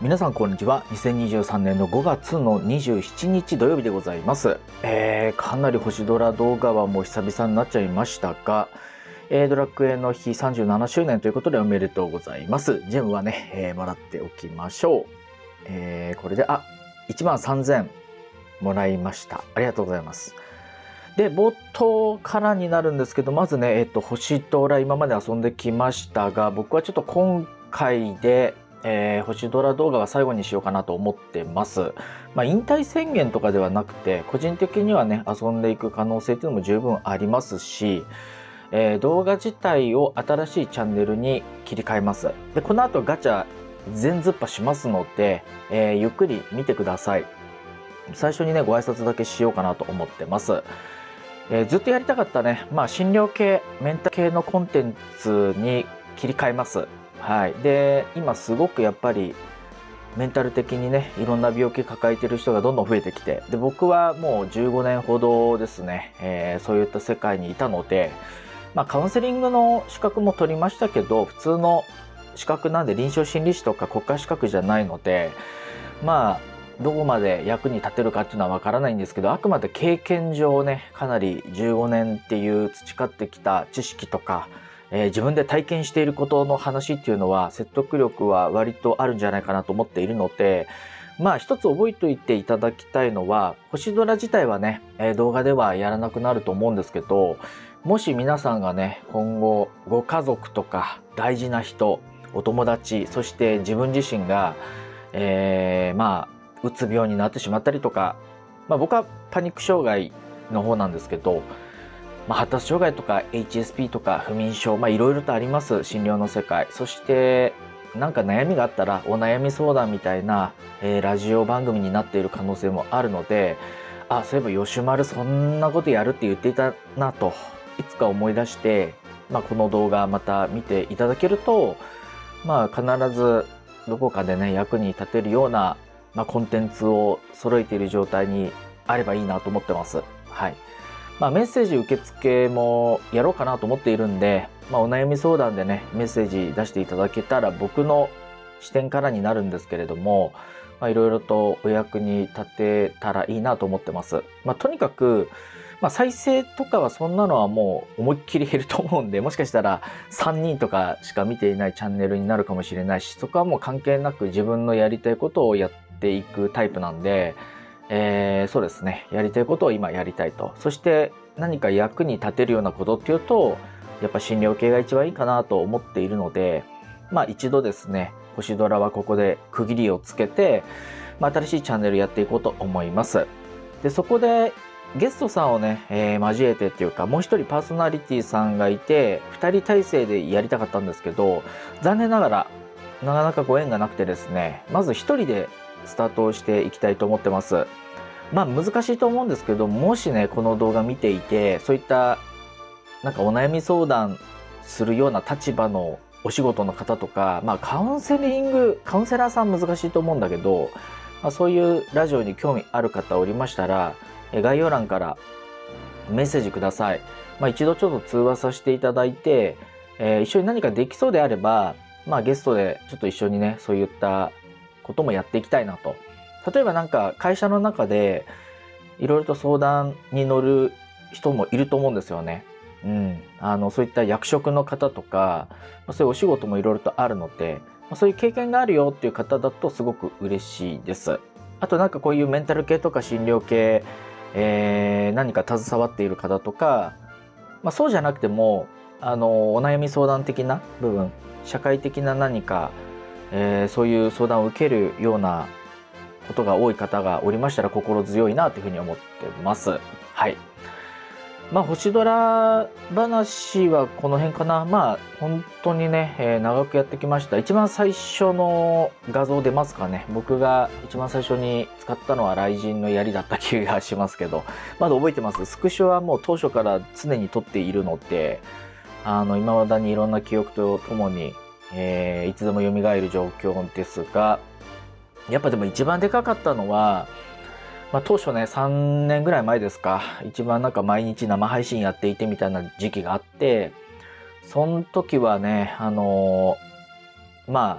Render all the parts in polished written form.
皆さんこんにちは。2023年の5月の27日土曜日でございます。かなり星空動画はもう久々になっちゃいましたが、ドラクエの日37周年ということでおめでとうございます。ジェムはね、もらっておきましょう。これで、13,000もらいました。ありがとうございます。で、冒頭からになるんですけど、まずね、星空今まで遊んできましたが、僕はちょっと今回で、星空動画は最後にしようかなと思ってます。引退宣言とかではなくて、個人的にはね、遊んでいく可能性っていうのも十分ありますし、動画自体を新しいチャンネルに切り替えます。で、この後ガチャ全ズッパしますので、ゆっくり見てください。最初にね、ご挨拶だけしようかなと思ってます。ずっとやりたかったね、診療系、メンタル系のコンテンツに切り替えます。はい。で、今すごくやっぱりメンタル的にね、いろんな病気抱えてる人がどんどん増えてきて、で、僕はもう15年ほどですね、そういった世界にいたので、カウンセリングの資格も取りましたけど、普通の資格なんで臨床心理士とか国家資格じゃないので、どこまで役に立てるかっていうのはわからないんですけど、あくまで経験上ね、かなり15年っていう培ってきた知識とか、自分で体験していることの話っていうのは説得力は割とあるんじゃないかなと思っているので、一つ覚えておいていただきたいのは、星空自体はね、動画ではやらなくなると思うんですけど、もし皆さんがね、今後ご家族とか大事な人、お友達、そして自分自身が、うつ病になってしまったりとか、僕はパニック障害の方なんですけど、発達障害とか HSP とか不眠症、いろいろとあります、診療の世界。そしてなんか悩みがあったらお悩み相談みたいな、ラジオ番組になっている可能性もあるので、そういえば吉丸そんなことやるって言っていたなといつか思い出して、この動画また見ていただけると、必ずどこかでね役に立てるような、コンテンツを揃えている状態にあればいいなと思ってます。はい。メッセージ受付もやろうかなと思っているんで、お悩み相談でね、メッセージ出していただけたら僕の視点からになるんですけれども、いろいろとお役に立てたらいいなと思ってます。とにかく、再生とかはそんなのはもう思いっきり減ると思うんで、もしかしたら3人とかしか見ていないチャンネルになるかもしれないし、そこはもう関係なく自分のやりたいことをやっていくタイプなんで、そうですね。やりたいことを今やりたいと。そして何か役に立てるようなことっていうと、やっぱ診療系が一番いいかなと思っているので、一度ですね、星空はここで区切りをつけて、新しいチャンネルやっていこうと思います。で、そこでゲストさんをね、交えてっていうか、もう一人パーソナリティさんがいて、2人体制でやりたかったんですけど、残念ながらなかなかご縁がなくてですね、まず1人でスタートをしていきたいと思ってます。難しいと思うんですけど、もしね、この動画見ていて、そういったなんかお悩み相談するような立場のお仕事の方とか、カウンセラーさん難しいと思うんだけど、そういうラジオに興味ある方おりましたら、概要欄からメッセージください。一度ちょっと通話させていただいて、一緒に何かできそうであれば、ゲストでちょっと一緒にね、そういったこともやっていきたいなと。例えばなんか会社の中でいろいろと相談に乗る人もいると思うんですよね。そういった役職の方とか、そういうお仕事もいろいろとあるので、そういう経験があるよっていう方だとすごく嬉しいです。あとなんかこういうメンタル系とか診療系、何か携わっている方とか、そうじゃなくてもお悩み相談的な部分、社会的な何か、そういう相談を受けるようなことが多い方がおりましたら心強いなというふうに思ってます。はい。星空話はこの辺かな。本当にね、長くやってきました。一番最初の画像出ますかね。僕が一番最初に使ったのは雷神の槍だった気がしますけど、まだ覚えてます。スクショはもう当初から常に撮っているので、未だにいろんな記憶とともに、いつでも蘇る状況ですが、やっぱでも一番でかかったのは、当初ね、3年ぐらい前ですか、一番なんか毎日生配信やっていてみたいな時期があって、その時はね、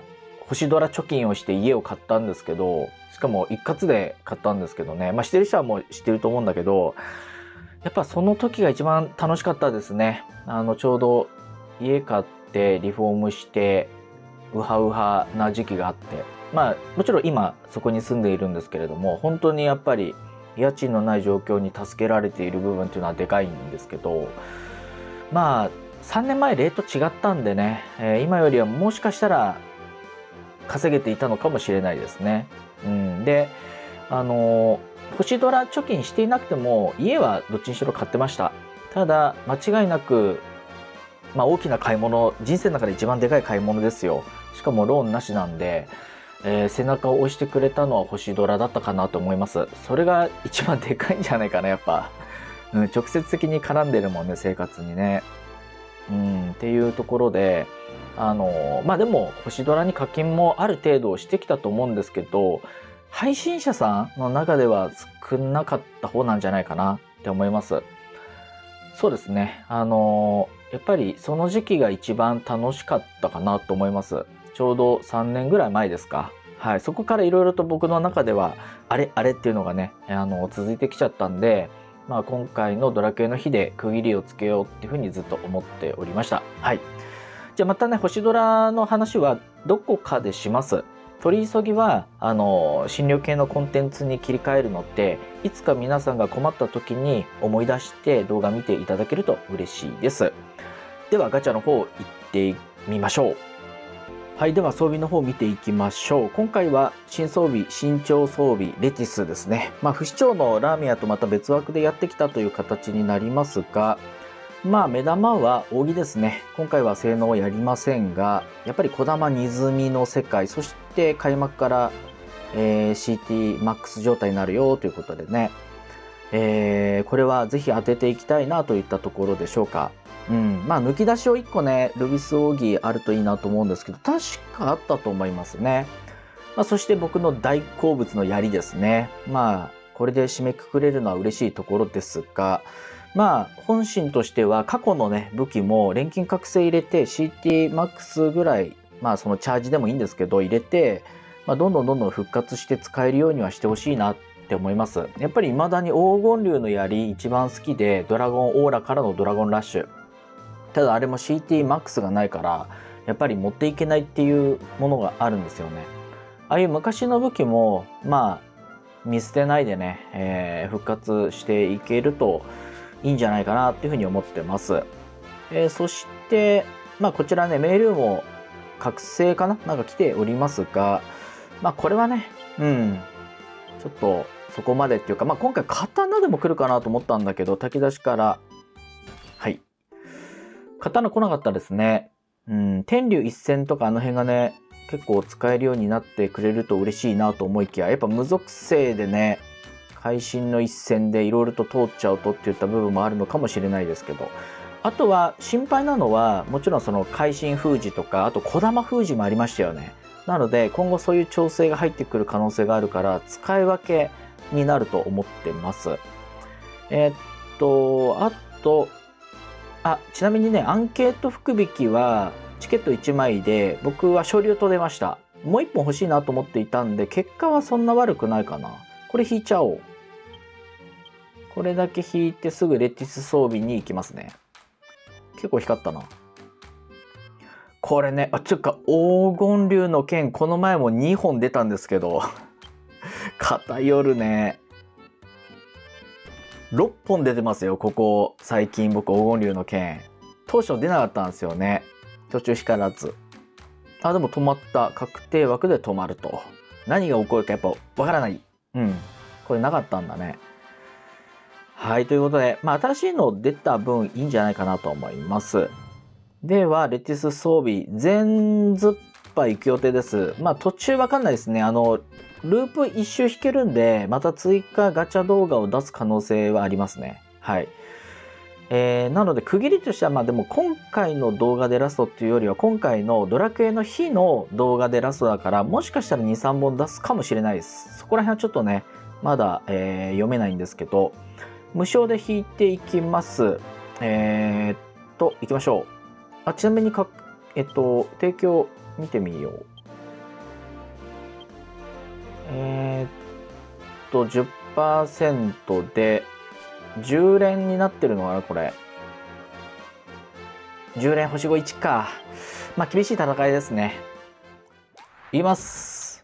星ドラ貯金をして家を買ったんですけど、しかも一括で買ったんですけどね。知ってる人はもう知ってると思うんだけど、やっぱその時が一番楽しかったですね。ちょうど家買ってリフォームして、ウハウハな時期があって。もちろん今そこに住んでいるんですけれども、本当にやっぱり家賃のない状況に助けられている部分っていうのはでかいんですけど、3年前レート違ったんでね、今よりはもしかしたら稼げていたのかもしれないですね。で、星ドラ貯金していなくても家はどっちにしろ買ってました。ただ間違いなく、大きな買い物、人生の中で一番でかい買い物ですよ。しかもローンなしなんで、背中を押してくれたのは星ドラだったかなと思います。それが一番でかいんじゃないかな、やっぱ。直接的に絡んでるもんね、生活にね。っていうところで、でも星ドラに課金もある程度してきたと思うんですけど、配信者さんの中では少なかった方なんじゃないかなって思います。そうですね。やっぱりその時期が一番楽しかったかなと思います。ちょうど3年ぐらい前ですか。はい。そこからいろいろと僕の中では、あれっていうのがね、続いてきちゃったんで、今回のドラクエの日で区切りをつけようっていうふうにずっと思っておりました。はい。じゃあまたね、星ドラの話はどこかでします。取り急ぎは、診療系のコンテンツに切り替えるのって、いつか皆さんが困った時に思い出して動画見ていただけると嬉しいです。ではガチャの方行ってみましょう。はい、では装備の方見ていきましょう。今回は新装備、新調装備、レティスですね。不死鳥のラーミアとまた別枠でやってきたという形になりますが、目玉は扇ですね。今回は性能をやりませんが、やっぱり小玉荷積みの世界、そして開幕から、CTMAX 状態になるよということでね、これはぜひ当てていきたいなといったところでしょうか。抜き出しを1個ね、ルビス扇あるといいなと思うんですけど、確かあったと思いますね。そして僕の大好物の槍ですね。これで締めくくれるのは嬉しいところですが、本心としては過去のね、武器も錬金覚醒入れて CTMAX ぐらい、そのチャージでもいいんですけど、入れて、どんどん復活して使えるようにはしてほしいなって思います。やっぱり未だに黄金竜の槍一番好きで、ドラゴンオーラからのドラゴンラッシュ。ただあれも CTMAX がないから、やっぱり持っていけないっていうものがあるんですよね。ああいう昔の武器も、見捨てないでね、復活していけるといいんじゃないかなっていうふうに思ってます。そして、こちらね、メールも覚醒かななんか来ておりますが、これはね、ちょっとそこまでっていうか、今回刀でも来るかなと思ったんだけど、炊き出しから、はい。刀来なかったですね。天竜一戦とかあの辺がね、結構使えるようになってくれると嬉しいなと思いきや、やっぱ無属性でね、会心の一戦でいろいろと通っちゃうとっていった部分もあるのかもしれないですけど、あとは心配なのはもちろんその会心封じとか、あと小玉封じもありましたよね。なので今後そういう調整が入ってくる可能性があるから使い分けになると思ってます。ちなみにね、アンケート福引きはチケット1枚で僕は勝利を取れました。もう1本欲しいなと思っていたんで結果はそんな悪くないかな。これ引いちゃおう。これだけ引いてすぐレティス装備に行きますね。結構光ったな。これね、黄金竜の剣、この前も2本出たんですけど、偏るね。6本出てますよ、ここ。最近僕、黄金竜の剣。当初出なかったんですよね。途中光らず。でも止まった。確定枠で止まると。何が起こるかやっぱわからない。これなかったんだね。はい、ということで、新しいの出た分いいんじゃないかなと思います。では、レティス装備、全ずっぱ行く予定です。途中わかんないですね。ループ一周引けるんで、また追加ガチャ動画を出す可能性はありますね。はい。なので、区切りとしては、でも今回の動画でラストっていうよりは、今回のドラクエの日の動画でラストだから、もしかしたら2、3本出すかもしれないです。そこら辺はちょっとね、まだ、読めないんですけど、無償で引いていきます。行きましょう。ちなみに提供見てみよう。 と 10% で10連になってるのかな、これ。10連星5、1か。まあ、厳しい戦いですね。いきます。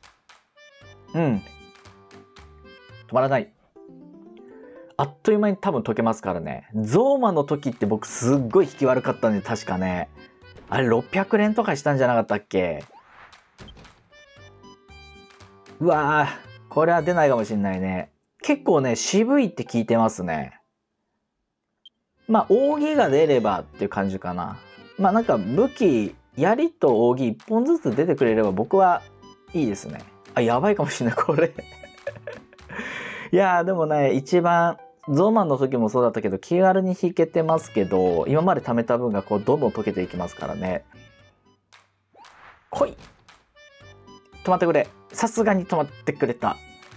うん。止まらない。あっという間に多分解けますからね。ゾーマの時って僕すっごい引き悪かったんで、確かね。あれ600連とかしたんじゃなかったっけ？うわー、これは出ないかもしんないね。結構ね、渋いって聞いてますね。まあ、扇が出ればっていう感じかな。まあなんか武器、槍と扇1本ずつ出てくれれば僕はいいですね。あ、やばいかもしんない、これ。いやー、でもね、一番、ゾーマンの時もそうだったけど、気軽に引けてますけど、今まで貯めた分がこう、どんどん溶けていきますからね。来い！止まってくれ。さすがに止まってくれた。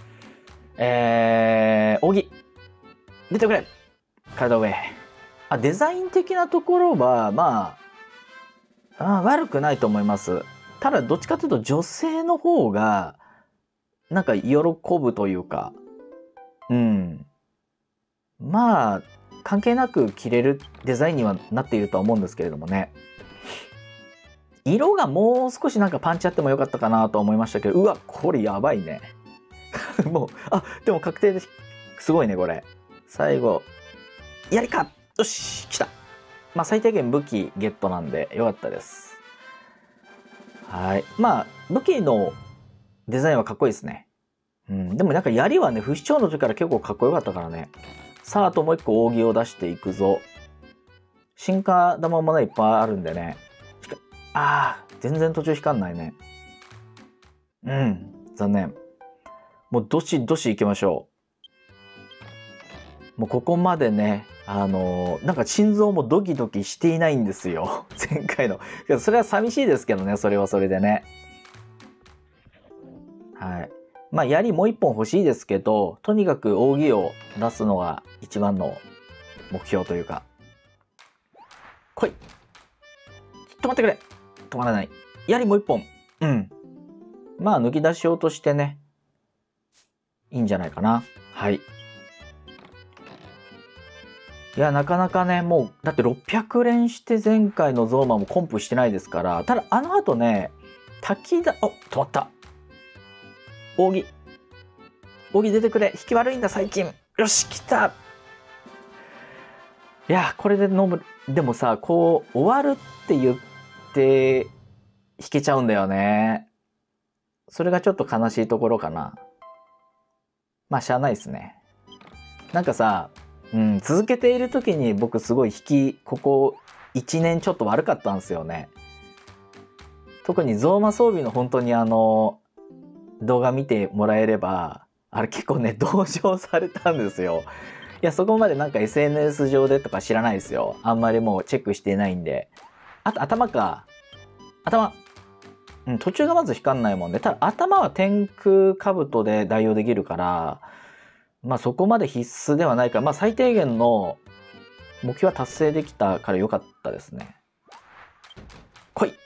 扇。出てくれ！体上。あ、デザイン的なところは、まあ、悪くないと思います。ただ、どっちかというと女性の方が、なんか喜ぶというか、うん。まあ、関係なく着れるデザインにはなっているとは思うんですけれどもね。色がもう少しなんかパンチあってもよかったかなと思いましたけど、うわ、これやばいね。もう、あ、でも確定です。すごいね、これ。最後、やりか！よし、来た。まあ、最低限武器ゲットなんでよかったです。はい。まあ、武器のデザインはかっこいいですね。うん。でもなんか槍はね、不死鳥の時から結構かっこよかったからね。さあ、あともう一個扇を出していくぞ。進化玉もね、いっぱいあるんでね。ああ、全然途中光んないね。うん、残念。もうどしどし行きましょう。もうここまでね、なんか心臓もドキドキしていないんですよ。前回の。それは寂しいですけどね、それはそれでね。はい。まあ、槍もう一本欲しいですけど、とにかく扇を出すのが一番の目標というか。来い！止まってくれ！止まらない。槍もう一本。うん。まあ、抜き出しようとしてね、いいんじゃないかな。はい。いや、なかなかね、もう、だって600連して前回のゾーマもコンプしてないですから、ただあの後ね、滝だ、止まった。扇。扇出てくれ。引き悪いんだ、最近。よし、来た。いや、これで飲む。でもさ、こう、終わるって言って、引けちゃうんだよね。それがちょっと悲しいところかな。まあ、しゃあないですね。なんかさ、うん、続けている時に僕すごいここ1年ちょっと悪かったんですよね。特にゾーマ装備の本当に動画見てもらえれば、あれ結構ね、同情されたんですよ。いや、そこまでなんか SNS 上でとか知らないですよ。あんまりもうチェックしていないんで。あと頭か。頭。うん、途中がまず光んないもんね。ただ頭は天空兜で代用できるから、まあそこまで必須ではないから、まあ最低限の目標は達成できたから良かったですね。来い！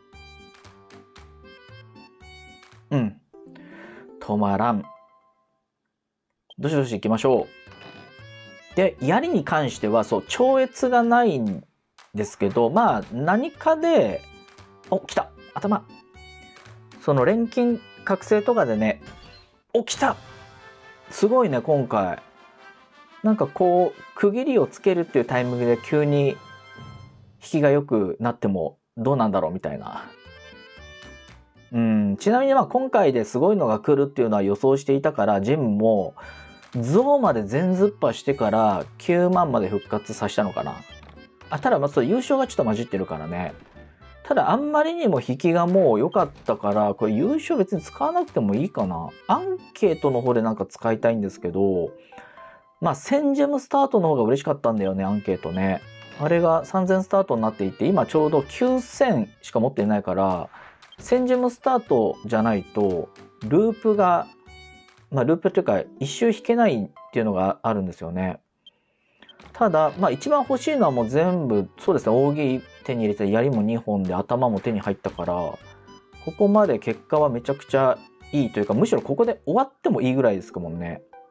うん。止まらん。どしどし行きましょう。で、槍に関しては、そう、超越がないんですけど、まあ何かで、来た！頭。その錬金覚醒とかでね、来た！すごいね、今回。なんかこう、区切りをつけるっていうタイミングで急に引きが良くなってもどうなんだろうみたいな。うん、ちなみにまあ今回ですごいのが来るっていうのは予想していたから、ジェムもゾーまで全ズッパしてから9万まで復活させたのかな。あ、ただまあそう優勝がちょっと混じってるからね。ただあんまりにも引きがもう良かったから、これ優勝別に使わなくてもいいかな。アンケートの方でなんか使いたいんですけど、まあ1000ジェムスタートの方が嬉しかったんだよね、アンケートね。あれが3000スタートになっていて、今ちょうど9000しか持っていないから、1000ジェムスタートじゃないと、ループが、まあループというか一周引けないっていうのがあるんですよね。ただ、まあ一番欲しいのはもう全部、そうですね、扇手に入れて槍も2本で頭も手に入ったから、ここまで結果はめちゃくちゃいいというか、むしろここで終わってもいいぐらいですもんね。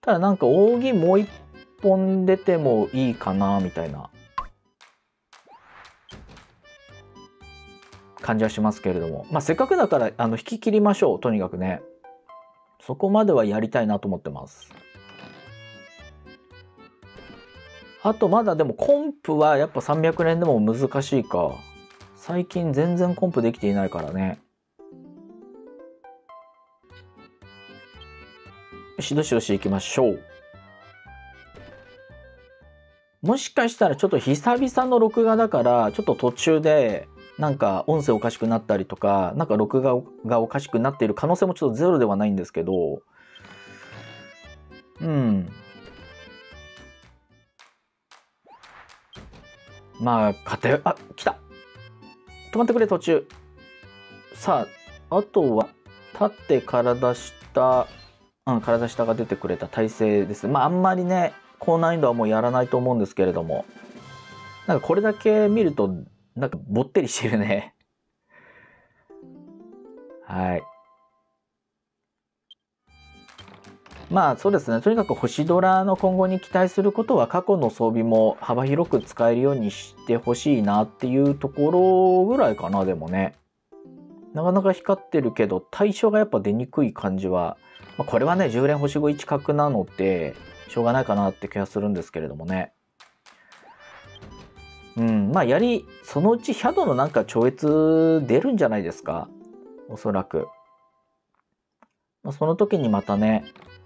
ただなんか扇もう一本出てもいいかなみたいな感じはしますけれども、まあせっかくだから引き切りましょう。とにかくね、そこまではやりたいなと思ってます。あとまだでもコンプはやっぱ300連でも難しいか。最近全然コンプできていないからね。よし、どしどし行きましょう。もしかしたらちょっと久々の録画だから、ちょっと途中でなんか音声おかしくなったりとか、なんか録画がおかしくなっている可能性もちょっとゼロではないんですけど、まあ、来た。止まってくれ、途中。さあ、あとは、立って体下、体下が出てくれた体勢です。まあ、あんまりね、高難易度はもうやらないと思うんですけれども、なんかこれだけ見ると、なんかぼってりしてるね。はい。まあそうですね。とにかく星ドラの今後に期待することは、過去の装備も幅広く使えるようにしてほしいなっていうところぐらいかな、でもね。なかなか光ってるけど、対象がやっぱ出にくい感じは、まあ、これはね、10連星5一角なので、しょうがないかなって気がするんですけれどもね。まあそのうちシャドウのなんか超越出るんじゃないですか。おそらく。まあ、その時にまたね、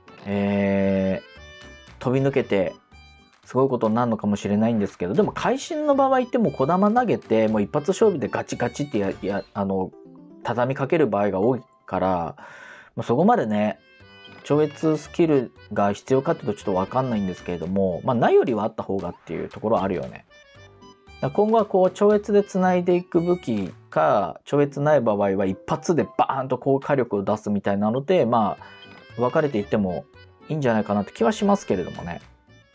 飛び抜けて、すごいことになるのかもしれないんですけど、でも会心の場合ってもう小玉投げて、もう一発勝負でガチガチって畳みかける場合が多いから、まあ、そこまでね、超越スキルが必要かっていうとちょっとわかんないんですけれども、まあ、ないよりはあった方がっていうところはあるよね。今後はこう、超越で繋いでいく武器か、超越ない場合は一発でバーンと高火力を出すみたいなので、まあ、分かれていってもいいんじゃないかなって気はしますけれどもね。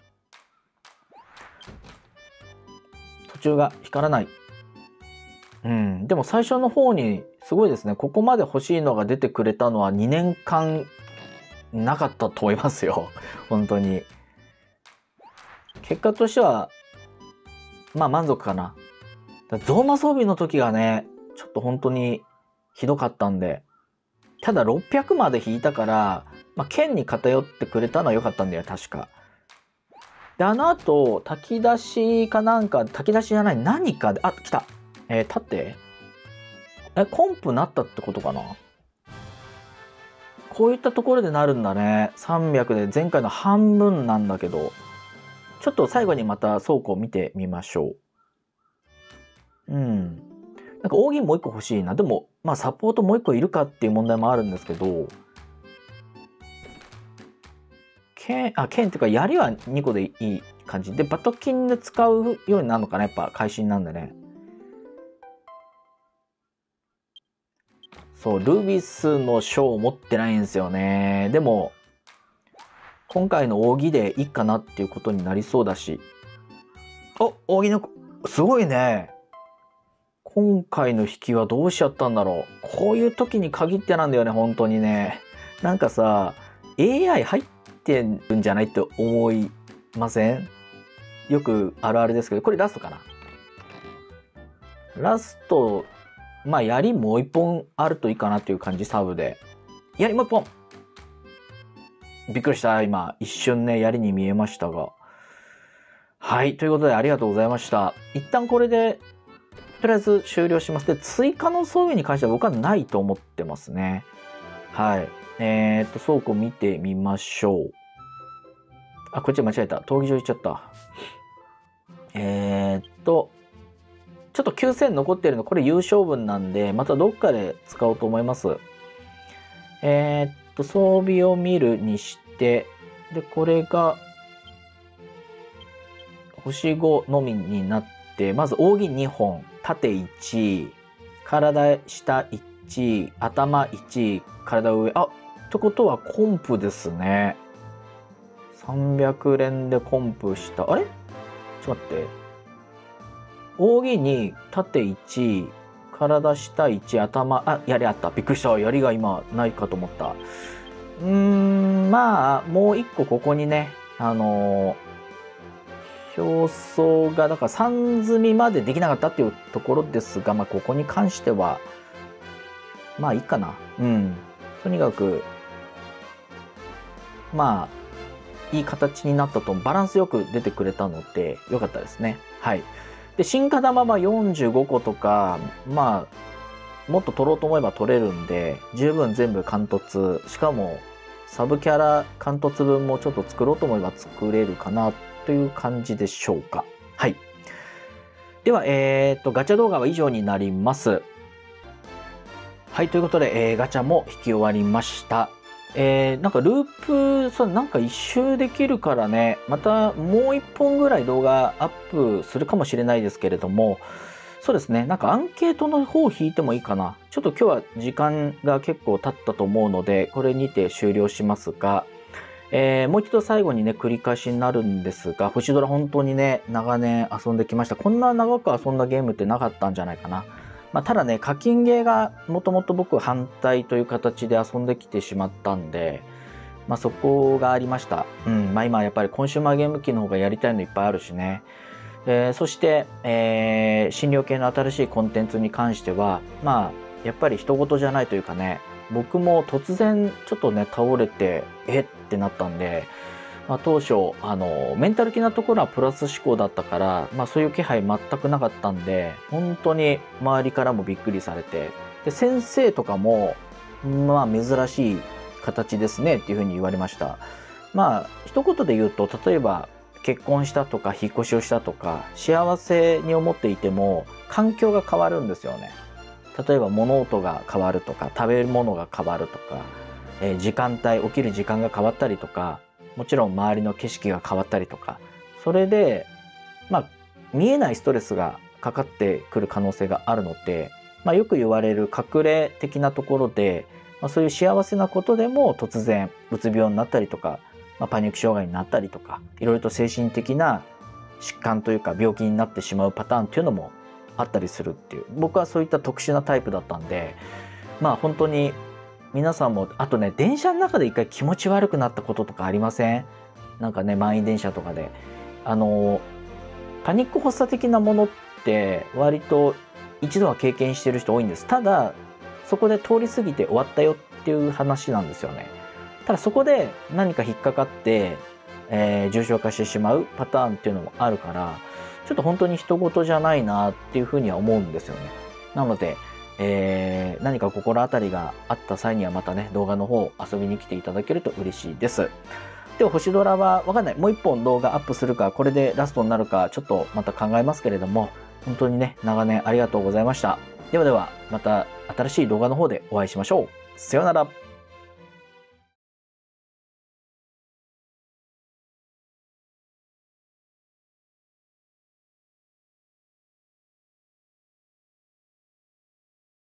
途中が光らない。でも最初の方にすごいですね。ここまで欲しいのが出てくれたのは2年間なかったと思いますよ。本当に。結果としては、まあ満足かな。ゾーマ装備の時がね、ちょっと本当にひどかったんで。ただ600まで引いたから、まあ剣に偏ってくれたのは良かったんだよ、確か。で、あの後、炊き出しかなんか、炊き出しじゃない、何かで、来た。立って。コンプなったってことかな。こういったところでなるんだね。300で前回の半分なんだけど。ちょっと最後にまた倉庫を見てみましょう。なんか扇もう一個欲しいな。でも、まあサポートもう一個いるかっていう問題もあるんですけど、剣っていうか槍は2個でいい感じで、バトキンで使うようになるのかな。やっぱ会心なんでね。そう、ルビスの章を持ってないんですよね。でも、今回の扇でいいかなっていうことになりそうだし。扇の、すごいね。今回の引きはどうしちゃったんだろう。こういう時に限ってなんだよね、本当にね。なんかさ、AI 入ってるんじゃないって思いません？よくあるあるですけど、これラストかな。ラスト、まあ、槍もう一本あるといいかなっていう感じ、サブで。槍もう一本！びっくりした。今、一瞬ね、槍に見えましたが。はい。ということで、ありがとうございました。一旦これで、とりあえず終了します。で、追加の装備に関しては僕はないと思ってますね。はい。倉庫見てみましょう。こっち間違えた。闘技場行っちゃった。ちょっと9000残ってるの、これ優勝分なんで、またどっかで使おうと思います。装備を見るにして、で、これが、星5のみになって、まず扇2本、縦1、体下1、頭1、体上。ってことはコンプですね。300連でコンプした。あれ？ちょっと待って。扇に縦1、体下1、頭、槍あった。びっくりした。槍が今ないかと思った。 まあ、もう一個ここにね、表層が、だから3積みまでできなかったっていうところですが、まあ、ここに関しては、まあいいかな。とにかく、まあ、いい形になったと、バランスよく出てくれたので、良かったですね。はい。で、進化玉は45個とか、まあ、もっと取ろうと思えば取れるんで、十分全部貫突、しかも、サブキャラ貫突分もちょっと作ろうと思えば作れるかなという感じでしょうか。はい。では、ガチャ動画は以上になります。はい、ということで、ガチャも引き終わりました。なんかループ、なんか一周できるからね、またもう一本ぐらい動画アップするかもしれないですけれども、そうですね、なんかアンケートの方を引いてもいいかな。ちょっと今日は時間が結構経ったと思うので、これにて終了しますが、もう一度最後にね、繰り返しになるんですが、星ドラ本当にね、長年遊んできました。こんな長く遊んだゲームってなかったんじゃないかな。まあ、ただね、課金ゲーがもともと僕反対という形で遊んできてしまったんで、まあ、そこがありました。まあ今やっぱりコンシューマーゲーム機の方がやりたいのいっぱいあるしね。そして、診療系の新しいコンテンツに関しては、まあ、やっぱり人事じゃないというかね、僕も突然ちょっとね、倒れて、ってなったんで、まあ、当初、メンタル的なところはプラス思考だったから、まあそういう気配全くなかったんで、本当に周りからもびっくりされて、で、先生とかも、まあ珍しい形ですねっていうふうに言われました。まあ、一言で言うと、例えば、結婚したとか引っ越しをしたとか幸せに思っていても環境が変わるんですよね。例えば物音が変わるとか食べるものが変わるとか、時間帯起きる時間が変わったりとかもちろん周りの景色が変わったりとかそれでまあ見えないストレスがかかってくる可能性があるので、まあ、よく言われる隠れ的なところで、まあ、そういう幸せなことでも突然うつ病になったりとかまあ、パニック障害になったりとかいろいろと精神的な疾患というか病気になってしまうパターンっていうのもあったりするっていう僕はそういった特殊なタイプだったんでまあ本当に皆さんもあとね電車の中で一回気持ち悪くなったこととかありません？なんかね満員電車とかでパニック発作的なものって割と一度は経験してる人多いんです。ただそこで通り過ぎて終わったよっていう話なんですよね。ただそこで何か引っかかって、重症化してしまうパターンっていうのもあるからちょっと本当に人事じゃないなっていうふうには思うんですよね。なので、何か心当たりがあった際にはまたね動画の方遊びに来ていただけると嬉しいです。では星ドラはわかんないもう一本動画アップするかこれでラストになるかちょっとまた考えますけれども本当にね長年ありがとうございました。ではではまた新しい動画の方でお会いしましょう。さようなら。